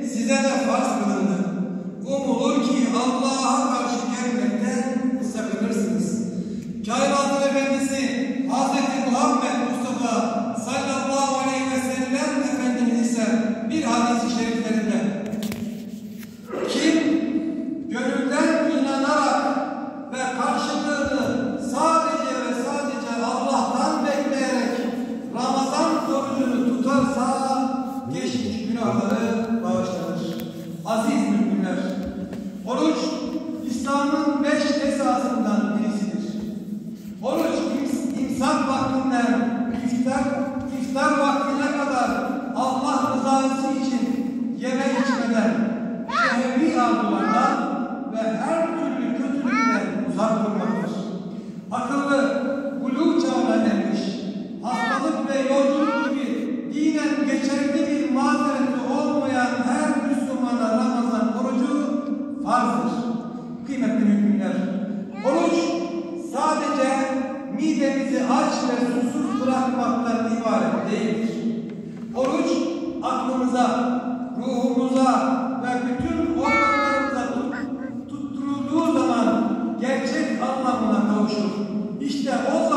size de farz kılındı. Umulur ki Allah'a karşı gelmekten sakınırsınız. Kainatın Efendisi Hz. Muhammed Mustafa sallallahu aleyhi ve sellem Efendimiz ise bir hadis-i şeriflerinde kim gönülden inanarak ve karşılığını sadece ve sadece Allah'tan bekleyerek Ramazan orucunu tutarsa geçmiş günahları bağışlanır. Aziz müminler, oruç İslam'ın 5 esasından birisidir. Oruç imsak vaktinden iftar vaktine kadar Allah rızası için yeme içmeden, şehvi arzulardan ve her türlü kötülükten uzak durmaktır. Akıllı, buluğ çağına ermiş, hastalık ve yolculuk gibi dinen geçerli bir mazereti olmayan her Müslümana Ramazan orucu farzdır. Kıymetli müminler, oruç sadece midemizi aç ve susuz bırakmaktan ibaret değildir. Oruç aklımıza, ruhumuza ve bütün organlarımıza tutturulduğu zaman gerçek anlamına kavuşur. İşte o